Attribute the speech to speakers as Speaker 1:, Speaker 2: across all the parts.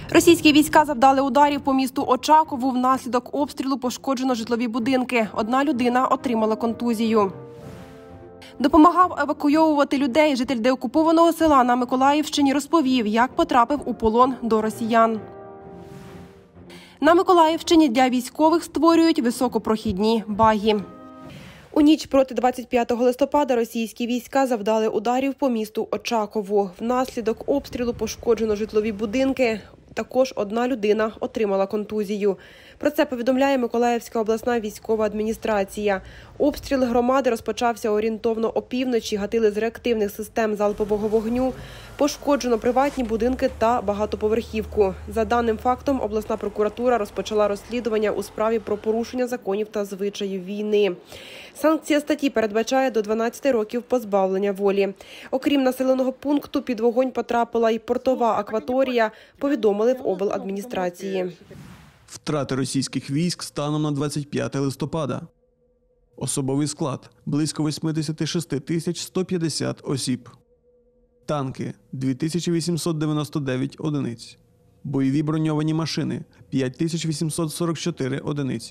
Speaker 1: Російські війська завдали ударів по місту Очакову. Внаслідок обстрілу пошкоджено житлові будинки. Одна людина отримала контузію. Допомагав евакуйовувати людей. Житель деокупованого села на Миколаївщині розповів, як потрапив у полон до росіян. На Миколаївщині для військових створюють високопрохідні багі. У ніч проти 25 листопада російські війська завдали ударів по місту Очакову. Внаслідок обстрілу пошкоджено житлові будинки. Також одна людина отримала контузію. Про це повідомляє Миколаївська обласна військова адміністрація. Обстріл громади розпочався орієнтовно опівночі, гатили з реактивних систем залпового вогню. Пошкоджено приватні будинки та багатоповерхівку. За даним фактом, обласна прокуратура розпочала розслідування у справі про порушення законів та звичаїв війни. Санкція статті передбачає до 12 років позбавлення волі. Окрім населеного пункту, під вогонь потрапила і портова акваторія, повідомили в обладміністрації.
Speaker 2: Втрати російських військ станом на 25 листопада. Особовий склад – близько 86 150 осіб. Танки – 2899 одиниць. Бойові броньовані машини – 5844 одиниці.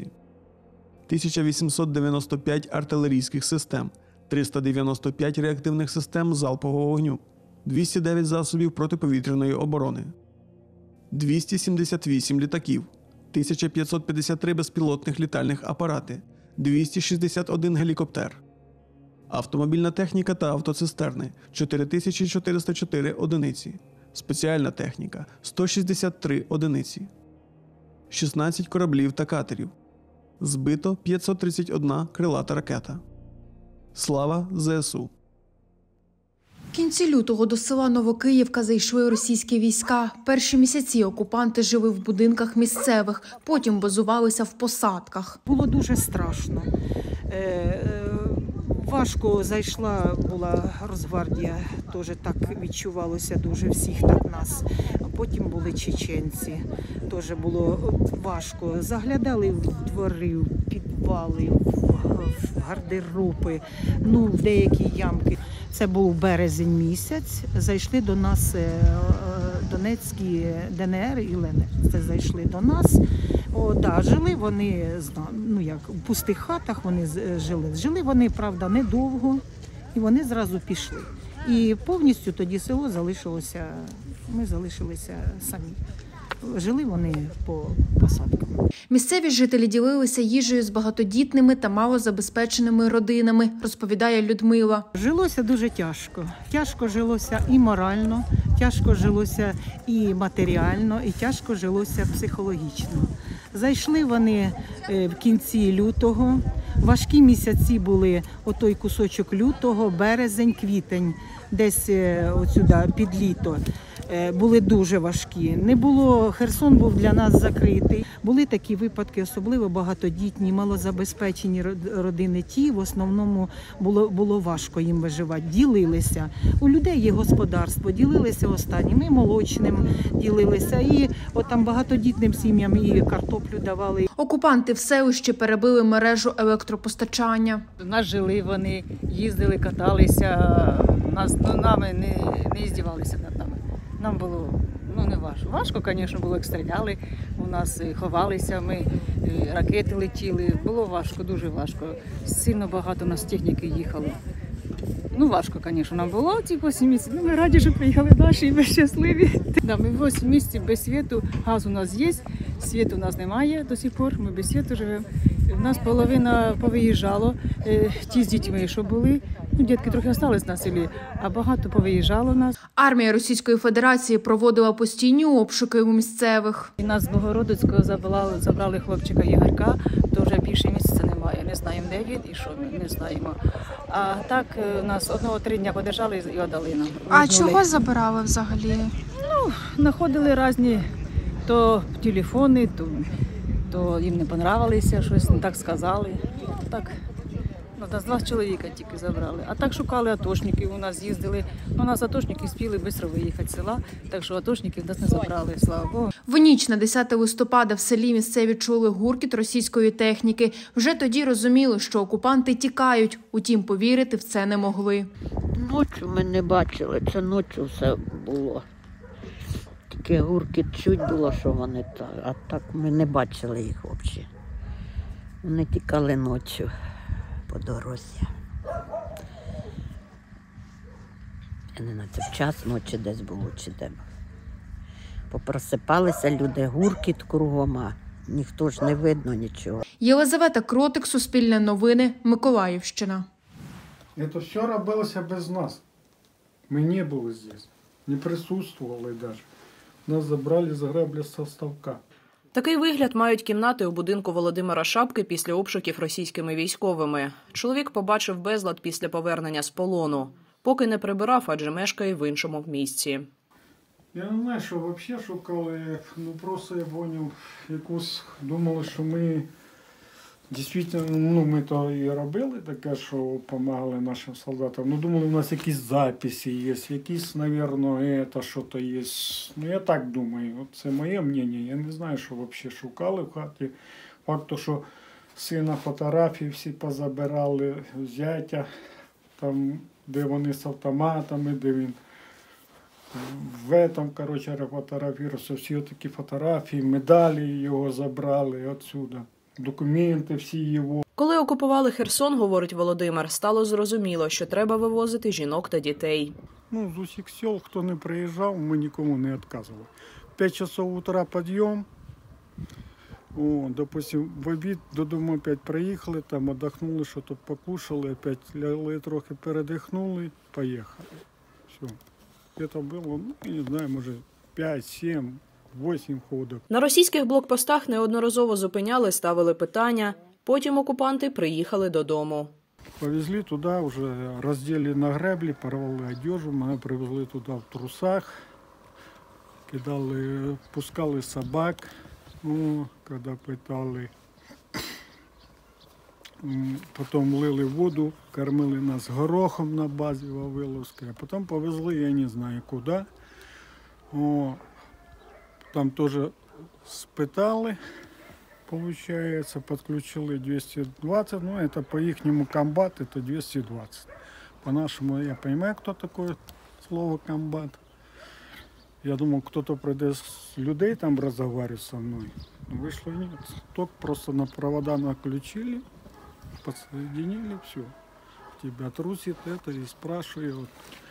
Speaker 2: 1895 артилерійських систем, 395 реактивних систем залпового вогню, 209 засобів протиповітряної оборони, 278 літаків, 1553 безпілотних літальних апарати, 261 гелікоптер. Автомобільна техніка та автоцистерни – 4404 одиниці. Спеціальна техніка – 163 одиниці. 16 кораблів та катерів. Збито 531 крилата ракета. Слава ЗСУ!
Speaker 3: В кінці лютого до села Новокиївка зайшли російські війська. Перші місяці окупанти жили в будинках місцевих, потім базувалися в посадках.
Speaker 4: Було дуже страшно. Важко зайшла була Росгвардія, теж так відчувалося дуже всіх так нас. А потім були чеченці, теж було важко. Заглядали в двори, в підвали, в гардероби, в деякі ямки. Це був березень місяць, зайшли до нас Донецькі ДНР і ЛНР. Це зайшли до нас. Жили вони, в пустих хатах вони жили. Жили вони, правда, недовго, і вони зразу пішли. І повністю тоді село залишилося, ми залишилися самі. Жили вони по посадкам.
Speaker 3: Місцеві жителі ділилися їжею з багатодітними та малозабезпеченими родинами, розповідає Людмила.
Speaker 4: Жилося дуже тяжко. Тяжко жилося і морально, тяжко жилося і матеріально, і тяжко жилося психологічно. Зайшли вони в кінці лютого. Важкі місяці були отой кусочок лютого, березень, квітень, десь отсюди під літо. Були дуже важкі. Не було, Херсон був для нас закритий. Були такі випадки, особливо багатодітні, малозабезпечені родини. Ті, в основному, було важко їм виживати. Ділилися. У людей є господарство, ділилися останнім, і молочним ділилися, і там багатодітним сім'ям і картоплю давали.
Speaker 3: Окупанти в селищі перебили мережу електропостачання.
Speaker 5: У нас жили вони, їздили, каталися, нами не здівалися над нами. Нам було не важко. Важко, звісно, було, як стріляли, у нас ховалися, ми ракети летіли. Було важко, дуже важко. Сильно багато у нас техніки їхало. Важко, звісно, нам було ці 8 місяців. Ми раді, що приїхали наші і ми щасливі. Ми 8 місяців без світу, газ у нас є, світу у нас немає до сих пор, ми без світу живемо. У нас половина повиїжджало, ті з дітьми, що були. Дітки трохи залишились на селі, а багато повиїжджало у нас.
Speaker 3: Армія Російської Федерації проводила постійні обшуки у місцевих.
Speaker 5: Нас з Богородицького забрали хлопчика Ігорка, то вже більше місяця немає. Не знаємо, де він і що, не знаємо. А так нас 1-3 дня подержали і віддали нам.
Speaker 3: А чого забирали взагалі?
Speaker 5: Знаходили різні то телефони, то їм не понравилися, щось не так сказали. Так. Нас 2 чоловіка тільки забрали. А так шукали атошників, у нас їздили. У нас атошники спіли швидко виїхати з села, так що атошників нас не забрали, слава Богу.
Speaker 3: В ніч на 10 листопада в селі місцеві чули гуркіт російської техніки. Вже тоді розуміли, що окупанти тікають, утім повірити в це не могли.
Speaker 6: Ночі ми не бачили, це ночі все було. Тільки гуркіт чуть було, що вони так, а так ми не бачили їх взагалі. Вони тікали ночі по дорозі. Я не знаю, це в час ночі десь було чи де. Попросипалися люди, гуркіт кругом, а ніхто ж не видно нічого.
Speaker 3: Єлизавета Кротик, Суспільне новини, Миколаївщина.
Speaker 7: Это все робилося без нас. Мы не были здесь, не присутствовали даже. Нас забрали за грабли со ставка.
Speaker 8: Такий вигляд мають кімнати у будинку Володимира Шапки після обшуків російськими військовими. Чоловік побачив безлад після повернення з полону. Поки не прибирав, адже мешкає в іншому місці.
Speaker 7: Я не знаю, що взагалі шукали, ну просто я поняв, якусь думали, що ми дійсно, ну ми то і робили таке, що допомагали нашим солдатам. Ну думали, у нас якісь записи є, якісь, мабуть, це що-то є. Ну я так думаю, от це моє мнення. Я не знаю, що взагалі шукали в хаті. Факт, що сина фотографії всі позабирали, зятя, там, де вони з автоматами, де він в этом, короче, фотографувався, всі такі фотографії, медалі його забрали отсюда, документи всі його.
Speaker 8: Коли окупували Херсон, говорить Володимир, стало зрозуміло, що треба вивозити жінок та дітей.
Speaker 7: Ну, з усіх сел, хто не приїжджав, ми нікому не відказували. 5 часов утра підйом, допустим, в обід додому опять приїхали, там віддохнули, що то покушали, опять лягли трохи, передихнули, поїхали. Все. Це було, ну, я не знаю, може 5, 7, 8 ходів.
Speaker 8: На російських блокпостах неодноразово зупиняли, ставили питання. Потім окупанти приїхали додому.
Speaker 7: Повезли туди, вже розділи на греблі, порвали одежу, мене привезли туди в трусах, кидали, пускали собак, ну, коли питали. Потім лили воду, кормили нас горохом на базі Вавиловській, а потім повезли, я не знаю куди. Там теж спитали, виходить, підключили 220, ну це по їхньому комбат, це 220. По-нашому я розумію, хто таке слово комбат. Я думав, хтось прийде з людей там розмовляти зі мною. Вийшло ні. Ток просто на провода наключили. Подсоединили, все. Тебя трусит это и спрашивают.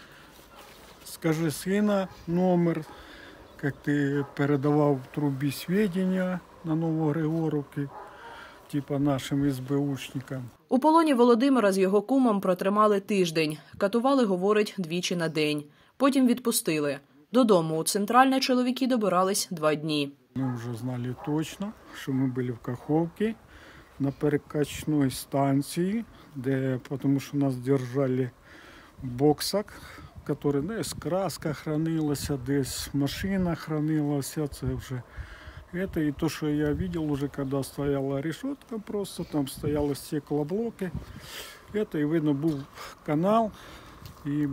Speaker 7: Скажи сына номер, как ты передавал в трубе сведения на Новогригоровке, типа нашим СБУшникам.
Speaker 8: У полоні Володимира з його кумом протримали тиждень. Катували, говорить, 2 на день. Потім відпустили. Додому у Центральне чоловіки добирались 2 дні.
Speaker 7: Ми вже знали точно, що ми були в Каховці, на перекачной станції, де, тому що нас держали в боксах, в яких десь краска хранилася, десь машина хранилася, це вже. Это и то, что я видел уже, когда стояла решетка, просто там стояли стеклоблоки. Это и видно был канал, и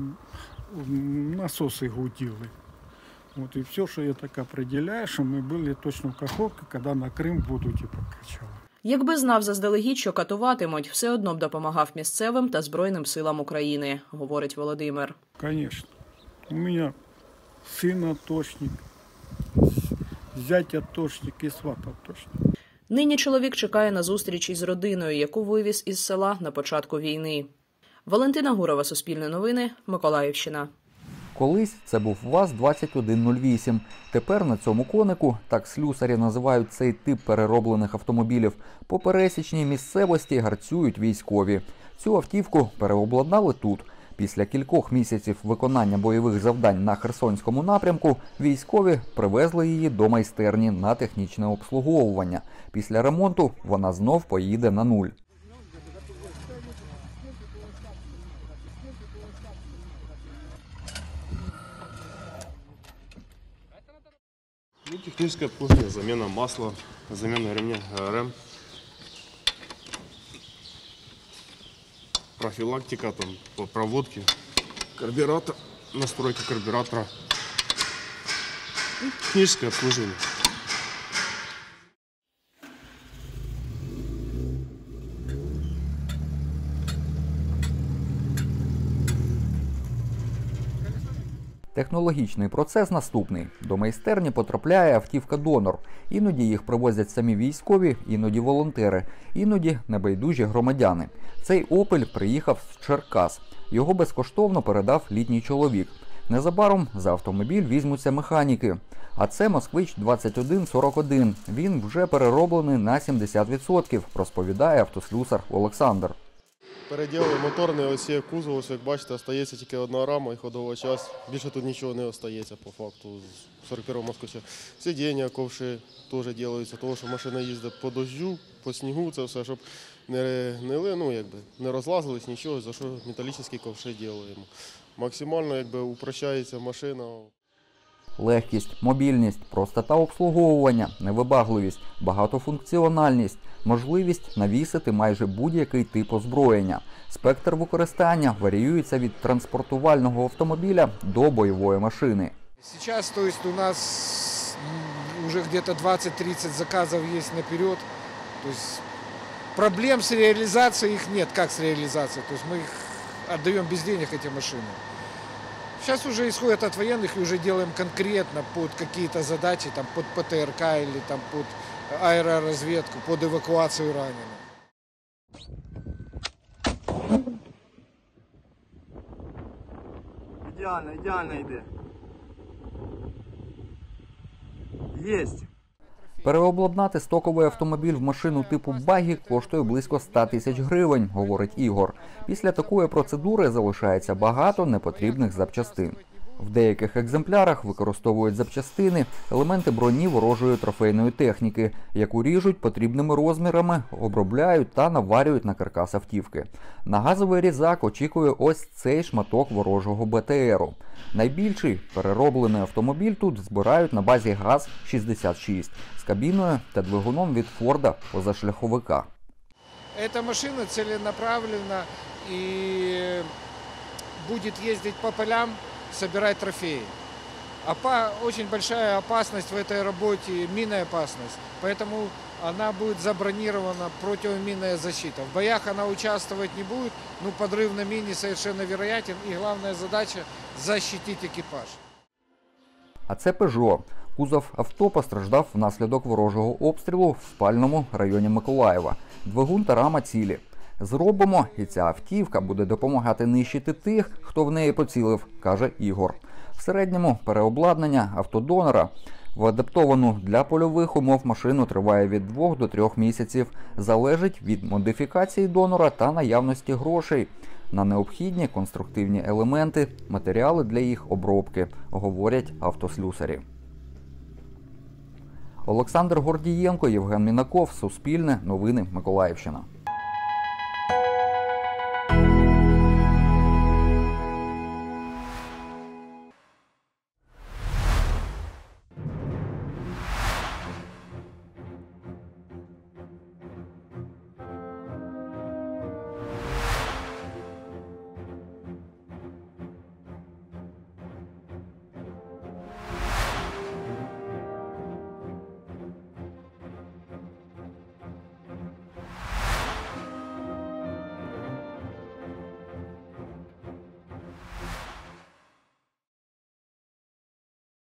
Speaker 7: насосы гудели. Вот и все, что я так определяю, что мы были точно в Каховке, когда на Крым воду типа качали.
Speaker 8: Якби знав заздалегідь, що катуватимуть, все одно б допомагав місцевим та Збройним силам України, говорить Володимир.
Speaker 7: Конечно. У меня сын атошник, зять атошник і сват атошник.
Speaker 8: Нині чоловік чекає на зустріч із родиною, яку вивіз із села на початку війни. Валентина Гурова, Суспільне новини, Миколаївщина.
Speaker 9: Колись це був ВАЗ-2108. Тепер на цьому конику, так слюсарі називають цей тип перероблених автомобілів, по пересічній місцевості гарцюють військові. Цю автівку переобладнали тут. Після кількох місяців виконання бойових завдань на Херсонському напрямку військові привезли її до майстерні на технічне обслуговування. Після ремонту вона знов поїде на нуль.
Speaker 10: Ну, техническое обслуживание, замена масла, замена ремня ГРМ, профилактика там, по проводке, карбюратор, настройка карбюратора, ну, техническое обслуживание.
Speaker 9: Технологічний процес наступний. До майстерні потрапляє автівка-донор. Іноді їх привозять самі військові, іноді волонтери, іноді небайдужі громадяни. Цей «Опель» приїхав з Черкас. Його безкоштовно передав літній чоловік. Незабаром за автомобіль візьмуться механіки. А це «Москвич-2141». Він вже перероблений на 70%, розповідає автослюсар Олександр.
Speaker 10: Переділили моторний, ось є кузов, ось як бачите, остається тільки одна рама і ходова частина. Більше тут нічого не остається по факту з 41-го «Москвича». Сидіння, ковши теж робляться, тому що машина їздить по дощу, по снігу, це все, щоб не розлазились нічого, за що металічні ковши робимо. Максимально упрощається машина.
Speaker 9: Легкість, мобільність, простота обслуговування, невибагливість, багатофункціональність, можливість навісити майже будь-який тип озброєння. Спектр використання варіюється від транспортувального автомобіля до бойової машини.
Speaker 11: Сейчас, то есть, у нас уже где-то 20-30 заказов есть наперед. То есть проблем с реализацией их нет. Как с реализацией? То есть мы их отдаем без денег, эти машины. Сейчас уже исходят от военных и уже делаем конкретно под какие-то задачи, там, под ПТРК или там, под аэроразведку, под эвакуацию раненых.
Speaker 12: Ідеально йде. Єсть.
Speaker 9: Переобладнати стоковий автомобіль в машину типу багі коштує близько 100 тисяч гривень, говорить Ігор. Після такої процедури залишається багато непотрібних запчастин. В деяких екземплярах використовують запчастини, елементи броні ворожої трофейної техніки, яку ріжуть потрібними розмірами, обробляють та наварюють на каркас автівки. На газовий різак очікує ось цей шматок ворожого БТРу. Найбільший перероблений автомобіль тут збирають на базі ГАЗ-66 з кабіною та двигуном від Форда позашляховика.
Speaker 11: Эта машина целенаправлена и будет ездить по полям, собирать трофеи. Очень большая опасность в этой работе, минная опасность, поэтому она будет забронирована противоминная защита. В боях она участвовать не будет, но подрыв на мине совершенно вероятен, и главная задача – защитить экипаж.
Speaker 9: А це «Пежо». Кузов авто постраждав внаслідок ворожого обстрілу в спальному районі Миколаєва. Двигун та рама цілі. Зробимо, і ця автівка буде допомагати нищити тих, хто в неї поцілив, каже Ігор. В середньому переобладнання автодонора в адаптовану для польових умов машину триває від 2 до 3 місяців. Залежить від модифікації донора та наявності грошей на необхідні конструктивні елементи, матеріали для їх обробки, говорять автослюсарі. Олександр Гордієнко, Євген Мінаков, Суспільне, Новини, Миколаївщина.